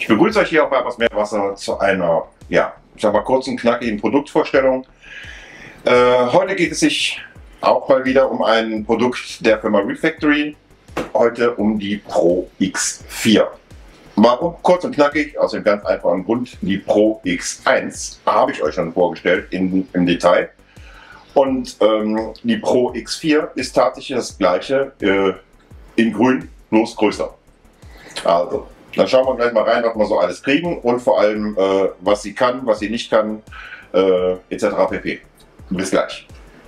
Ich begrüße euch hier auf Weibers Meerwasser zu einer, ja, ich sag mal kurzen, knackigen Produktvorstellung. Heute geht es sich auch mal wieder um ein Produkt der Firma Refactory. Heute um die Pro X4. Warum kurz und knackig? Aus dem ganz einfachen Grund, die Pro X1 habe ich euch schon vorgestellt im Detail. Und die Pro X4 ist tatsächlich das gleiche in grün, bloß größer. Also, dann schauen wir gleich mal rein, was wir so alles kriegen und vor allem, was sie kann, was sie nicht kann, etc. pp. Bis gleich.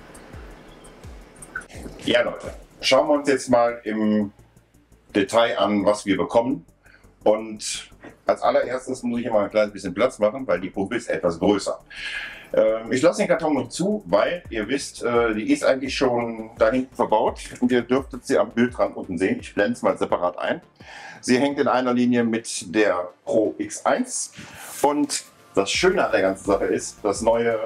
Ja Leute, schauen wir uns jetzt mal im Detail an, was wir bekommen. Und als allererstes muss ich hier mal ein kleines bisschen Platz machen, weil die Pumpe ist etwas größer. Ich lasse den Karton noch zu, weil ihr wisst, die ist eigentlich schon da hinten verbaut und ihr dürftet sie am Bildrand unten sehen. Ich blende es mal separat ein. Sie hängt in einer Linie mit der Pro X1 und das Schöne an der ganzen Sache ist, das neue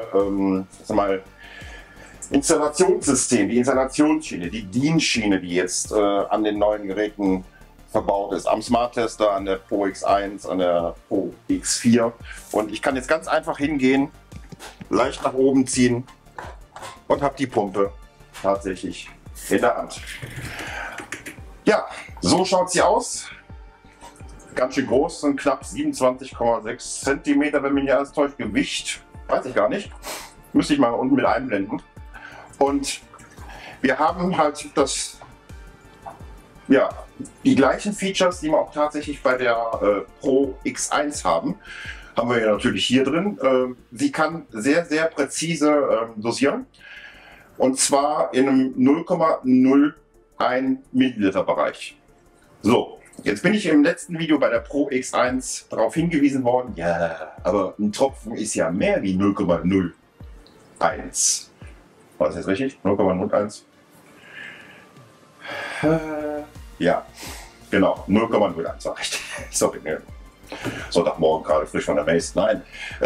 Installationssystem, die Installationsschiene, die DIN-Schiene, die jetzt an den neuen Geräten verbaut ist, am Smart Tester, an der Pro X1, an der Pro X4. Und ich kann jetzt ganz einfach hingehen, leicht nach oben ziehen und habe die Pumpe tatsächlich in der Hand. Ja, so schaut sie aus. Ganz schön groß, sind knapp 27,6 cm, wenn mich nicht alles täuscht. Gewicht, weiß ich gar nicht. Müsste ich mal unten mit einblenden. Und wir haben halt die gleichen Features, die wir auch tatsächlich bei der Pro X1 haben wir ja natürlich hier drin. Sie kann sehr, sehr präzise dosieren. Und zwar in einem 0,01 Milliliter Bereich. So, jetzt bin ich im letzten Video bei der Pro X1 darauf hingewiesen worden, ja, aber ein Tropfen ist ja mehr wie 0,01. War das jetzt richtig? 0,01? Ja, genau, 0,01 war richtig. Sorry, ne. Sonntagmorgen gerade frisch von der Base. Nein,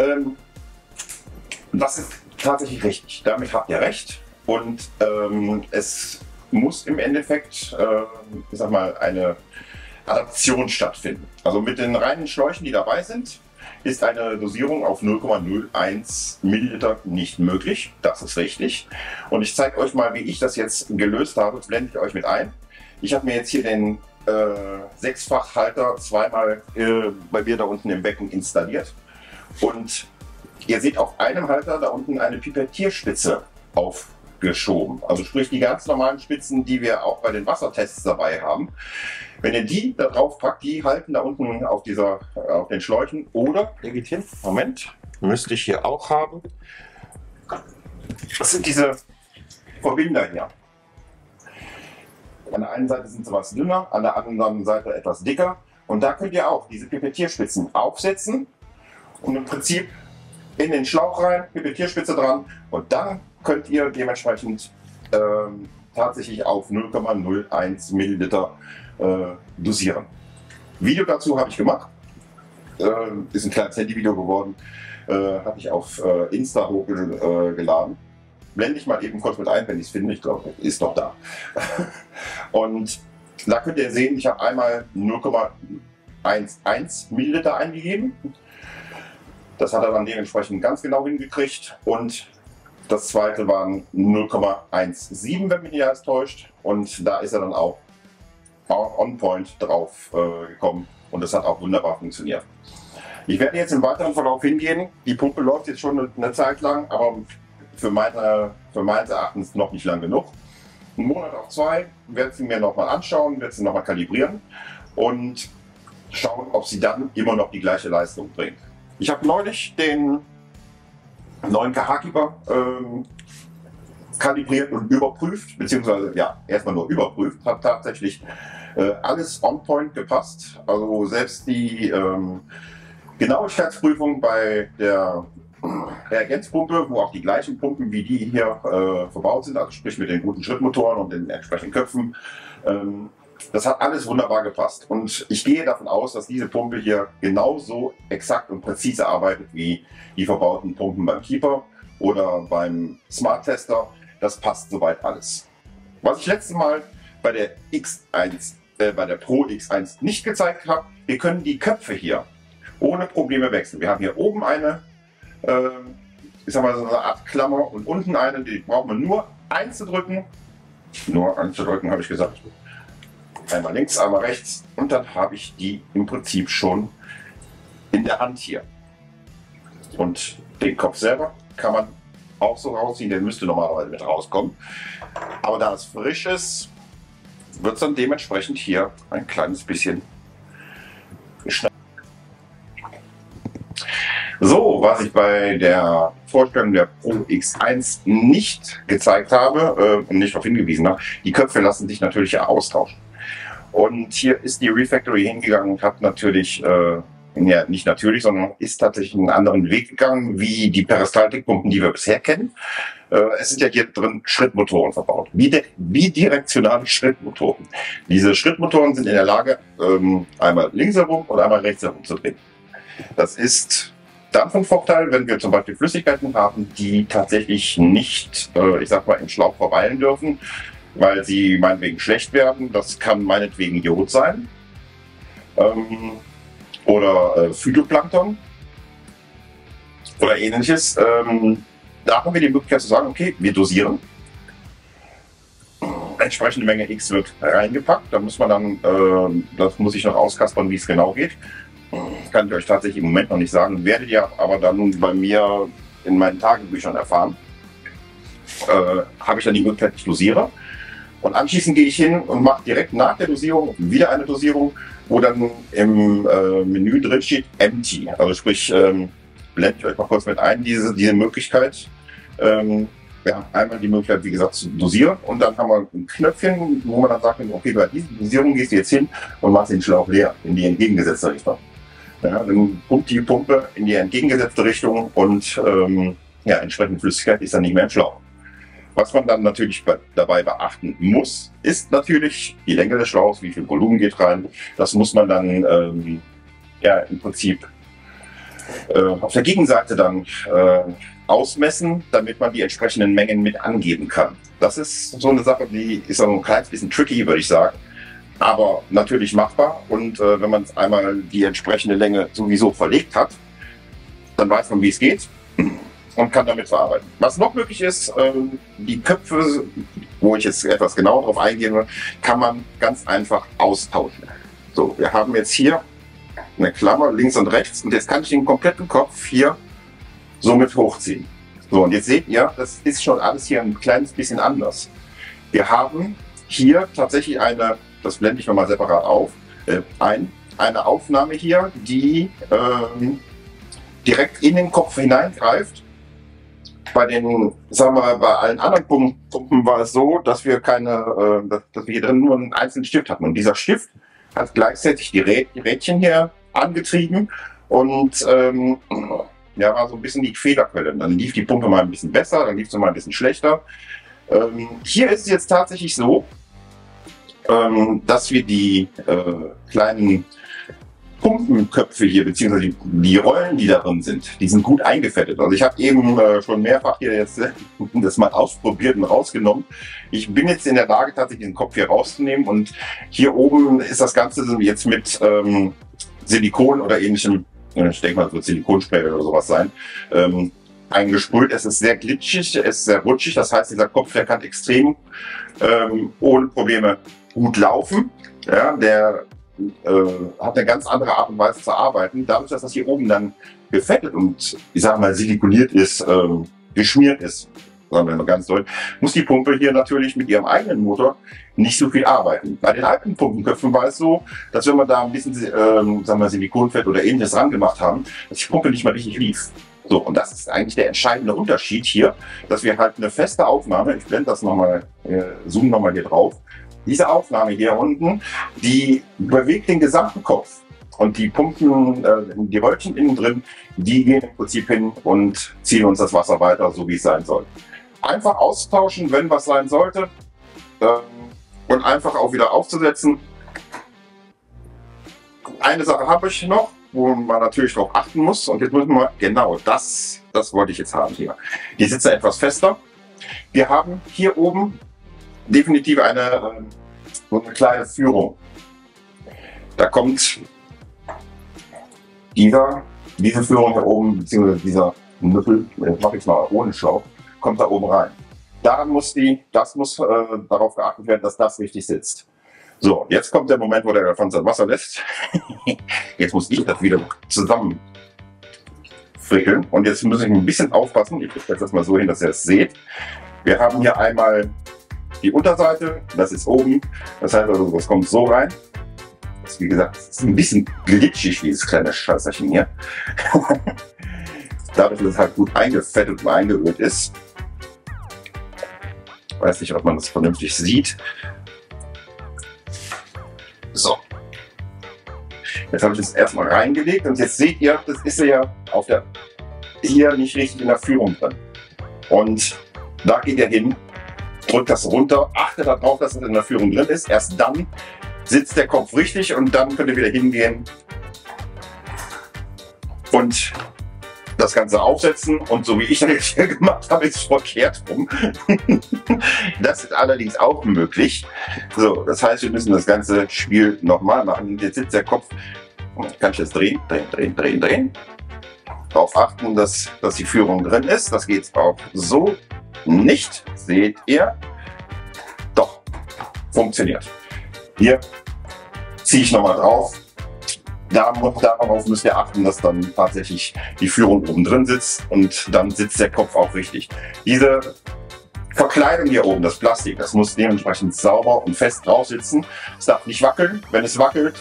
das ist tatsächlich richtig. Damit habt ihr recht. Und es muss im Endeffekt, ich sag mal, eine Adaption stattfinden. Also mit den reinen Schläuchen, die dabei sind, ist eine Dosierung auf 0,01 Milliliter nicht möglich. Das ist richtig. Und ich zeige euch mal, wie ich das jetzt gelöst habe. Das blende ich euch mit ein. Ich habe mir jetzt hier den Sechsfachhalter zweimal bei mir da unten im Becken installiert. Und ihr seht auf einem Halter da unten eine Pipettierspitze aufgeschoben. Also sprich die ganz normalen Spitzen, die wir auch bei den Wassertests dabei haben. Wenn ihr die da drauf packt, die halten da unten auf den Schläuchen. Oder, der geht hin, Moment, müsste ich hier auch haben. Das sind diese Verbinder hier. An der einen Seite sind sie was dünner, an der anderen Seite etwas dicker. Und da könnt ihr auch diese Pipettierspitzen aufsetzen und im Prinzip in den Schlauch rein, Pipettierspitze dran. Und dann könnt ihr dementsprechend tatsächlich auf 0,01 Milliliter dosieren. Video dazu habe ich gemacht. Ist ein kleines Handyvideo geworden. Habe ich auf Insta hochgeladen. Blende ich mal eben kurz mit ein, wenn ich es finde. Ich glaube, ist doch da. Und da könnt ihr sehen, ich habe einmal 0,11 Milliliter eingegeben. Das hat er dann dementsprechend ganz genau hingekriegt. Und das zweite waren 0,17, wenn mich nicht alles täuscht. Und da ist er dann auch on point drauf gekommen. Und das hat auch wunderbar funktioniert. Ich werde jetzt im weiteren Verlauf hingehen. Die Pumpe läuft jetzt schon eine Zeit lang, aber für meines Erachtens noch nicht lang genug. Einen Monat auf zwei werde ich sie mir nochmal anschauen, werde sie nochmal kalibrieren und schauen, ob sie dann immer noch die gleiche Leistung bringt. Ich habe neulich den neuen KH-Keeper kalibriert und überprüft, beziehungsweise ja, erstmal nur überprüft, hat tatsächlich alles on point gepasst. Also selbst die Genauigkeitsprüfung bei der Reagenzpumpe, wo auch die gleichen Pumpen wie die hier verbaut sind, also sprich mit den guten Schrittmotoren und den entsprechenden Köpfen. Das hat alles wunderbar gepasst. Und ich gehe davon aus, dass diese Pumpe hier genauso exakt und präzise arbeitet wie die verbauten Pumpen beim Keeper oder beim Smart Tester. Das passt soweit alles. Was ich letztes Mal bei der Pro X1 nicht gezeigt habe, wir können die Köpfe hier ohne Probleme wechseln. Wir haben hier oben eine, ich sag mal, so eine Art Klammer und unten eine, die braucht man nur einzudrücken. Nur einzudrücken, habe ich gesagt. Einmal links, einmal rechts und dann habe ich die im Prinzip schon in der Hand hier. Und den Kopf selber kann man auch so rausziehen, der müsste normalerweise mit rauskommen. Aber da es frisch ist, wird es dann dementsprechend hier ein kleines bisschen geschnappt. So, was ich bei der Vorstellung der Pro X1 nicht gezeigt habe und nicht darauf hingewiesen habe, die Köpfe lassen sich natürlich ja austauschen. Und hier ist die Refactory hingegangen und hat natürlich, ja nicht natürlich, sondern ist tatsächlich einen anderen Weg gegangen, wie die Peristaltikpumpen, die wir bisher kennen. Es sind ja hier drin Schrittmotoren verbaut, bidirektionale Schrittmotoren. Diese Schrittmotoren sind in der Lage, einmal links herum und einmal rechts herum zu drehen. Das ist dann von Vorteil, wenn wir zum Beispiel Flüssigkeiten haben, die tatsächlich nicht, ich sag mal, im Schlauch verweilen dürfen, weil sie meinetwegen schlecht werden. Das kann meinetwegen Jod sein oder Phytoplankton oder ähnliches. Da haben wir die Möglichkeit zu sagen, okay, wir dosieren. Entsprechende Menge X wird reingepackt. Da muss man dann, das muss ich noch auskaspern, wie es genau geht. Kann ich euch tatsächlich im Moment noch nicht sagen. Werdet ihr aber dann bei mir in meinen Tagebüchern erfahren. Habe ich dann die Möglichkeit, ich dosiere. Und anschließend gehe ich hin und mache direkt nach der Dosierung wieder eine Dosierung, wo dann im Menü drin steht Empty. Also sprich, blende ich euch mal kurz mit ein, diese Möglichkeit. Ja, einmal die Möglichkeit, wie gesagt, zu dosieren. Und dann haben wir ein Knöpfchen, wo man dann sagt, okay, bei dieser Dosierung gehst du jetzt hin und machst den Schlauch leer, in die entgegengesetzte Richtung. Ja, dann pumpt die Pumpe in die entgegengesetzte Richtung und ja, entsprechend Flüssigkeit ist dann nicht mehr im Schlauch. Was man dann natürlich dabei beachten muss, ist natürlich die Länge des Schlauchs, wie viel Volumen geht rein. Das muss man dann ja, im Prinzip auf der Gegenseite dann ausmessen, damit man die entsprechenden Mengen mit angeben kann. Das ist so eine Sache, die ist so ein kleines bisschen tricky, würde ich sagen, aber natürlich machbar. Und wenn man einmal die entsprechende Länge sowieso verlegt hat, dann weiß man, wie es geht und kann damit verarbeiten. Was noch möglich ist, die Köpfe, wo ich jetzt etwas genauer drauf eingehen will, kann man ganz einfach austauschen. So, wir haben jetzt hier eine Klammer links und rechts und jetzt kann ich den kompletten Kopf hier somit hochziehen. So, und jetzt seht ihr, das ist schon alles hier ein kleines bisschen anders. Wir haben hier tatsächlich eine, das blende ich nochmal separat auf, eine Aufnahme hier, die direkt in den Kopf hineingreift. Bei den, sagen wir, bei allen anderen Pumpen war es so, dass wir dass wir hier drin nur einen einzelnen Stift hatten. Und dieser Stift hat gleichzeitig die Rädchen hier angetrieben und ja, war so ein bisschen die Fehlerquelle. Dann lief die Pumpe mal ein bisschen besser, dann lief sie mal ein bisschen schlechter. Hier ist es jetzt tatsächlich so, dass wir die kleinen Pumpenköpfe hier, beziehungsweise die Rollen, die da drin sind, die sind gut eingefettet. Also ich habe eben schon mehrfach hier jetzt das mal ausprobiert und rausgenommen. Ich bin jetzt in der Lage, tatsächlich den Kopf hier rauszunehmen und hier oben ist das Ganze jetzt mit Silikon oder ähnlichem, ich denke mal, es wird Silikonspray oder sowas sein, eingesprüht. Es ist sehr glitschig, es ist sehr rutschig, das heißt, dieser Kopf, der kann extrem ohne Probleme gut laufen. Ja, der hat eine ganz andere Art und Weise zu arbeiten. Dadurch, dass das hier oben dann gefettet und, ich sage mal, silikoniert ist, geschmiert ist, sagen wir mal ganz deutlich, muss die Pumpe hier natürlich mit ihrem eigenen Motor nicht so viel arbeiten. Bei den alten Pumpenköpfen war es so, dass wenn wir da ein bisschen sagen wir, Silikonfett oder ähnliches ran gemacht haben, dass die Pumpe nicht mehr richtig lief. So, und das ist eigentlich der entscheidende Unterschied hier, dass wir halt eine feste Aufnahme, ich blende das nochmal, zoome nochmal hier drauf, diese Aufnahme hier unten, die bewegt den gesamten Kopf. Und die Pumpen, die Röllchen innen drin, die gehen im Prinzip hin und ziehen uns das Wasser weiter, so wie es sein soll. Einfach austauschen, wenn was sein sollte. Und einfach auch wieder aufzusetzen. Eine Sache habe ich noch, wo man natürlich darauf achten muss. Und jetzt müssen wir, genau, das wollte ich jetzt haben hier. Die sitze etwas fester. Wir haben hier oben definitiv so eine kleine Führung. Da kommt Diese Führung hier oben, beziehungsweise dieser Nüppel, den mache ich mal ohne Schlauch, kommt da oben rein. Das muss darauf geachtet werden, dass das richtig sitzt. So, jetzt kommt der Moment, wo der Elefant sein Wasser lässt. Jetzt muss ich das wieder zusammen frickeln. Und jetzt muss ich ein bisschen aufpassen. Ich kriege das mal so hin, dass ihr es seht. Wir haben hier einmal die Unterseite, das ist oben. Das heißt also, das kommt so rein. Das, wie gesagt, ist ein bisschen glitschig, dieses kleine Scheißerchen hier. Dadurch, dass es halt gut eingefettet und eingeölt ist. Ich weiß nicht, ob man das vernünftig sieht. So. Jetzt habe ich es erstmal reingelegt und jetzt seht ihr, das ist ja hier nicht richtig in der Führung drin. Und da geht ihr hin, drückt das runter, achtet darauf, dass es in der Führung drin ist. Erst dann sitzt der Kopf richtig und dann könnt ihr wieder hingehen und das Ganze aufsetzen. Und so wie ich das jetzt hier gemacht habe, ist es verkehrt rum. Das ist allerdings auch möglich. So, das heißt, wir müssen das ganze Spiel nochmal machen. Jetzt sitzt der Kopf, kann ich das drehen, drehen. Darauf achten, dass die Führung drin ist. Das geht auch so nicht. Seht ihr? Doch, funktioniert. Hier ziehe ich nochmal drauf. Darauf müsst ihr achten, dass dann tatsächlich die Führung oben drin sitzt und dann sitzt der Kopf auch richtig. Diese Verkleidung hier oben, das Plastik, das muss dementsprechend sauber und fest drauf sitzen. Es darf nicht wackeln. Wenn es wackelt,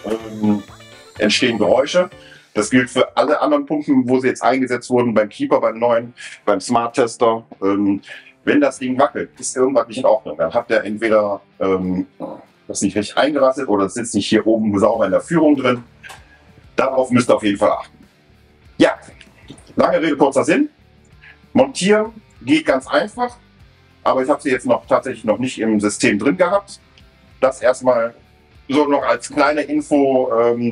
entstehen Geräusche. Das gilt für alle anderen Pumpen, wo sie jetzt eingesetzt wurden, beim Keeper, beim neuen, beim Smart Tester. Wenn das Ding wackelt, ist irgendwas nicht in Ordnung. Dann habt ihr entweder das nicht richtig eingerastet oder es sitzt nicht hier oben sauber in der Führung drin. Darauf müsst ihr auf jeden Fall achten. Ja, lange Rede, kurzer Sinn. Montieren geht ganz einfach, aber ich habe sie jetzt tatsächlich noch nicht im System drin gehabt. Das erstmal so noch als kleine Info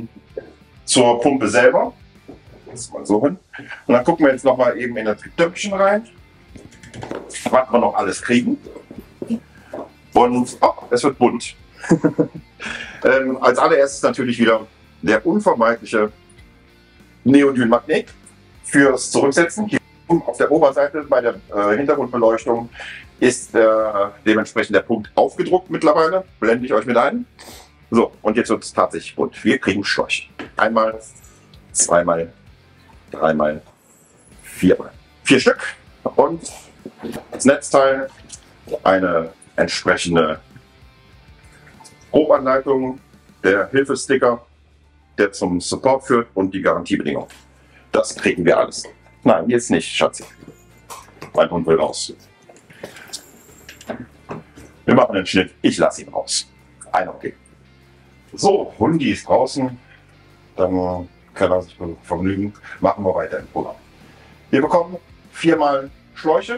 zur Pumpe selber. Das mal so hin. Und dann gucken wir jetzt noch mal eben in das Töpfchen rein, was wir noch alles kriegen. Und es wird bunt. Als allererstes natürlich wieder der unvermeidliche Neodyn-Magnet fürs Zurücksetzen. Hier oben auf der Oberseite bei der Hintergrundbeleuchtung ist dementsprechend der Punkt aufgedruckt mittlerweile. Blende ich euch mit ein. So, und jetzt wird es tatsächlich bunt. Wir kriegen Schläuche. Einmal, zweimal, dreimal, viermal. 4 Stück. Und das Netzteil, eine entsprechende Grobanleitung, der Hilfesticker, der zum Support führt und die Garantiebedingungen. Das kriegen wir alles. Nein, jetzt nicht, Schatzi. Mein Hund will raus. Wir machen den Schnitt. Ich lasse ihn raus. Okay. So, Hundi ist draußen. Dann kann er sich vergnügen. Machen wir weiter im Programm. Wir bekommen 4 Schläuche.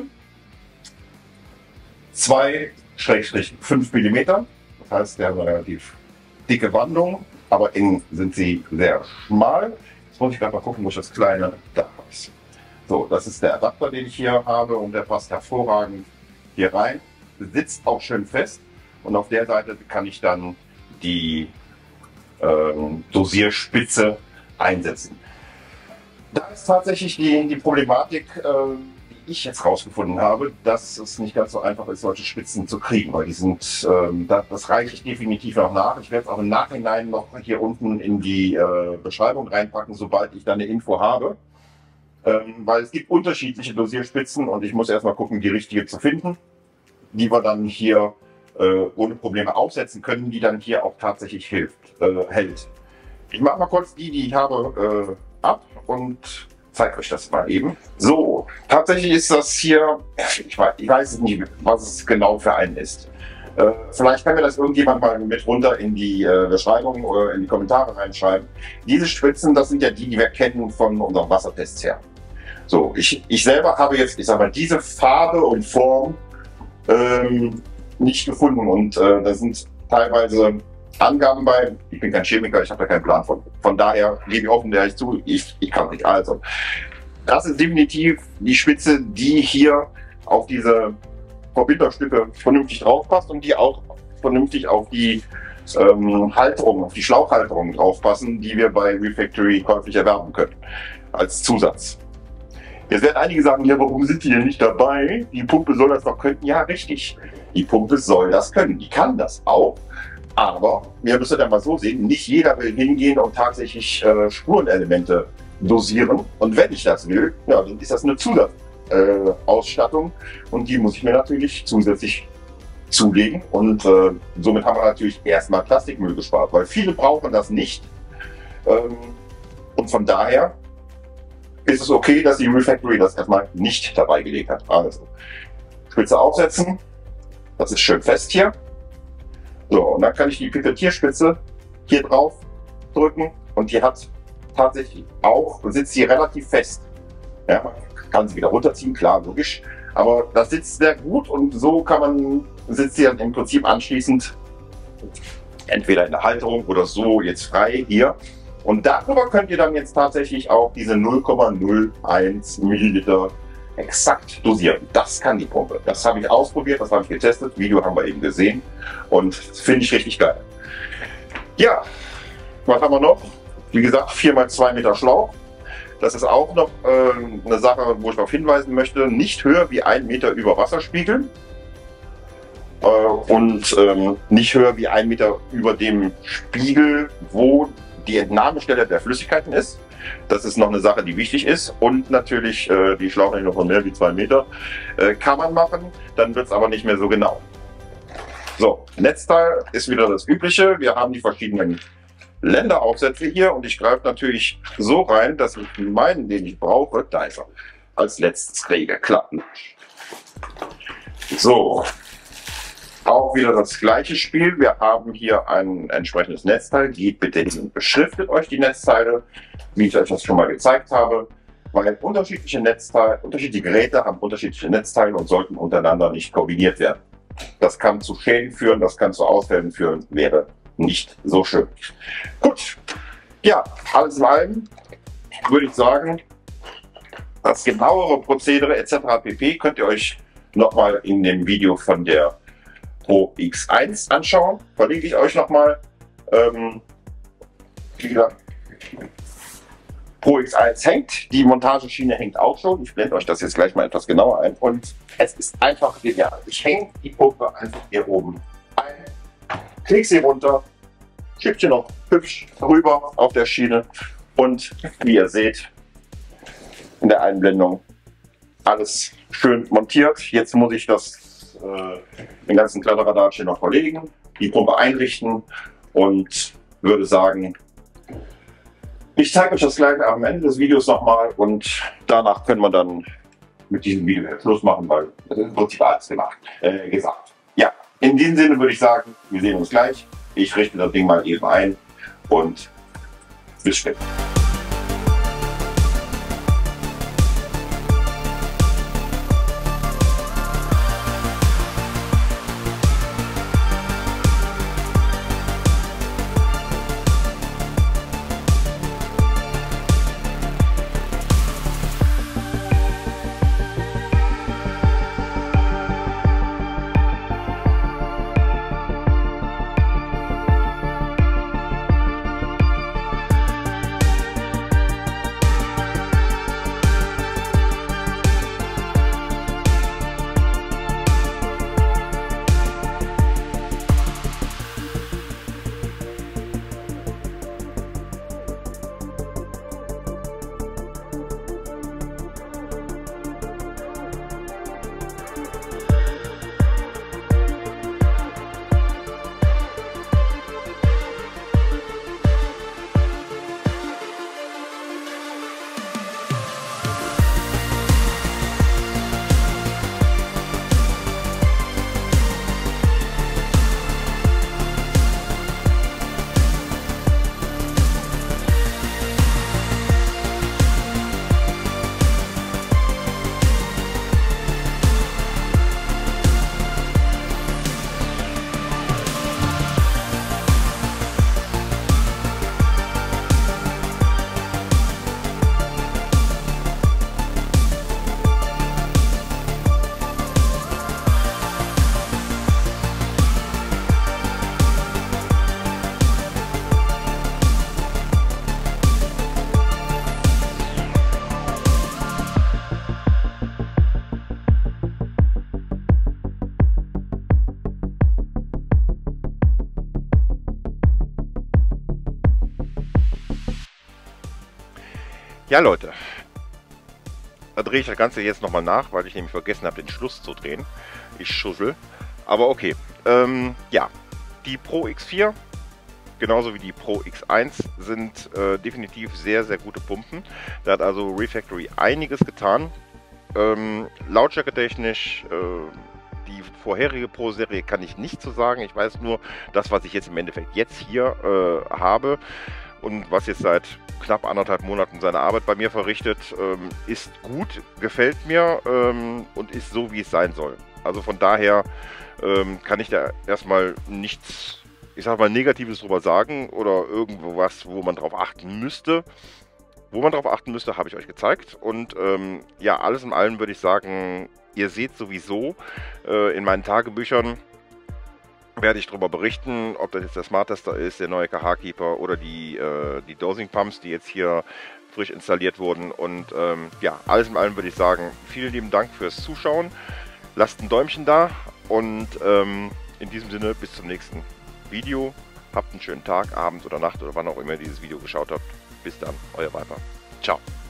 2/5 mm. Das heißt, der hat eine relativ dicke Wandung, aber innen sind sie sehr schmal. Jetzt muss ich gerade mal gucken, wo ich das kleine da habe. So, das ist der Adapter, den ich hier habe und der passt hervorragend hier rein. Sitzt auch schön fest und auf der Seite kann ich dann die Dosierspitze einsetzen. Da ist tatsächlich die Problematik, die ich jetzt rausgefunden habe, dass es nicht ganz so einfach ist, solche Spitzen zu kriegen, weil die sind, das reiche ich definitiv noch nach. Ich werde es auch im Nachhinein noch hier unten in die Beschreibung reinpacken, sobald ich da eine Info habe. Weil es gibt unterschiedliche Dosierspitzen und ich muss erstmal gucken, die richtige zu finden, die wir dann hier ohne Probleme aufsetzen können, die dann hier auch tatsächlich hält. Ich mache mal kurz die ich habe, ab und zeige euch das mal eben. So, tatsächlich ist das hier, ich weiß nicht, was es genau für einen ist. Vielleicht kann mir das irgendjemand mal mit runter in die Beschreibung oder in die Kommentare reinschreiben. Diese Spitzen, das sind ja die wir kennen von unseren Wassertests her. So, ich selber habe jetzt, ich sag mal, diese Farbe und Form nicht gefunden und da sind teilweise Angaben bei. Ich bin kein Chemiker, ich habe da keinen Plan von. Von daher gebe ich offen ehrlich zu, ich kann nicht. Also, das ist definitiv die Spitze, die hier auf diese Verbinderstücke vernünftig drauf passt und die auch vernünftig auf die Halterungen, auf die Schlauchhalterungen draufpassen, die wir bei Refactory käuflich erwerben können, als Zusatz. Jetzt werden einige sagen, ja, warum sind die denn nicht dabei? Die Pumpe soll das doch können. Ja, richtig. Die Pumpe soll das können. Die kann das auch. Aber wir müssen ja mal so sehen, nicht jeder will hingehen und tatsächlich Spurenelemente dosieren. Und wenn ich das will, ja, dann ist das eine Zusatzausstattung. Und die muss ich mir natürlich zusätzlich zulegen. Und somit haben wir natürlich erstmal Plastikmüll gespart, weil viele brauchen das nicht. Und von daher ist es okay, dass die Refactory das erstmal nicht dabei gelegt hat. Also, Spitze aufsetzen. Das ist schön fest hier. So, und dann kann ich die Pipettierspitze hier drauf drücken und die hat tatsächlich auch, sitzt hier relativ fest. Ja, man kann sie wieder runterziehen, klar, logisch. Aber das sitzt sehr gut und so sitzt sie dann im Prinzip anschließend entweder in der Halterung oder so jetzt frei hier. Und darüber könnt ihr dann jetzt tatsächlich auch diese 0,01 Milliliter exakt dosieren. Das kann die Pumpe. Das habe ich ausprobiert, das habe ich getestet. Video haben wir eben gesehen und finde ich richtig geil. Ja, was haben wir noch? Wie gesagt, 4x2 Meter Schlauch. Das ist auch noch eine Sache, wo ich darauf hinweisen möchte. Nicht höher wie 1 Meter über Wasserspiegel. Und nicht höher wie 1 Meter über dem Spiegel, wo die Entnahmestelle der Flüssigkeiten ist. Das ist noch eine Sache, die wichtig ist. Und natürlich die Schlauchlänge von mehr wie 2 Meter kann man machen, dann wird es aber nicht mehr so genau. So, Netzteil ist wieder das Übliche. Wir haben die verschiedenen Länderaufsätze hier und ich greife natürlich so rein, dass ich meinen, den ich brauche, da ist er, als letztes kriege. Klappen. So. Auch wieder das gleiche Spiel. Wir haben hier ein entsprechendes Netzteil. Geht bitte hin und beschriftet euch die Netzteile, wie ich euch das schon mal gezeigt habe. Weil unterschiedliche Geräte haben unterschiedliche Netzteile und sollten untereinander nicht kombiniert werden. Das kann zu Schäden führen, das kann zu Ausfällen führen, wäre nicht so schön. Gut, ja, alles in allem würde ich sagen, das genauere Prozedere etc. pp. Könnt ihr euch nochmal in dem Video von der Pro X1 anschauen. Verlinke ich euch nochmal. Wie gesagt, Pro X1 hängt, die Montageschiene hängt auch schon. Ich blende euch das jetzt gleich mal etwas genauer ein. Und es ist einfach genial. Ich hänge die Pumpe einfach hier oben ein, kriege sie runter, schiebe sie noch hübsch rüber auf der Schiene. Und wie ihr seht, in der Einblendung alles schön montiert. Jetzt muss ich den ganzen Kladderadatsch hier noch verlegen, die Pumpe einrichten und würde sagen, ich zeige euch das gleich am Ende des Videos nochmal und danach können wir dann mit diesem Video Schluss machen, weil das ist im Prinzip alles gesagt. Ja, in diesem Sinne würde ich sagen, wir sehen uns gleich. Ich richte das Ding mal eben ein und bis später. Ja Leute, da drehe ich das Ganze jetzt nochmal nach, weil ich nämlich vergessen habe, den Schluss zu drehen. Ich schussel. Aber okay. Ja, die Pro X4, genauso wie die Pro X1, sind definitiv sehr, sehr gute Pumpen. Da hat also Refactory einiges getan. Lautstärke-technisch, die vorherige Pro-Serie kann ich nicht so sagen. Ich weiß nur, das, was ich jetzt im Endeffekt jetzt hier habe und was jetzt seit knapp 1,5 Monaten seine Arbeit bei mir verrichtet, ist gut, gefällt mir und ist so, wie es sein soll. Also von daher kann ich da erstmal nichts, ich sag mal, Negatives drüber sagen oder irgendwo was, wo man drauf achten müsste. Wo man drauf achten müsste, habe ich euch gezeigt. Und ja, alles in allem würde ich sagen, ihr seht sowieso in meinen Tagebüchern, werde ich darüber berichten, ob das jetzt der Smart Tester ist, der neue KH-Keeper oder die Dosing Pumps, die jetzt hier frisch installiert wurden. Und ja, alles in allem würde ich sagen, vielen lieben Dank fürs Zuschauen. Lasst ein Däumchen da und in diesem Sinne bis zum nächsten Video. Habt einen schönen Tag, Abend oder Nacht oder wann auch immer ihr dieses Video geschaut habt. Bis dann, euer Viper. Ciao.